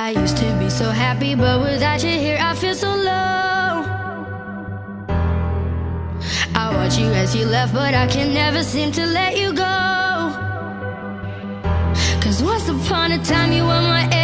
I used to be so happy, but without you here I feel so low. I watch you as you left, but I can never seem to let you go. 'Cause once upon a time you were my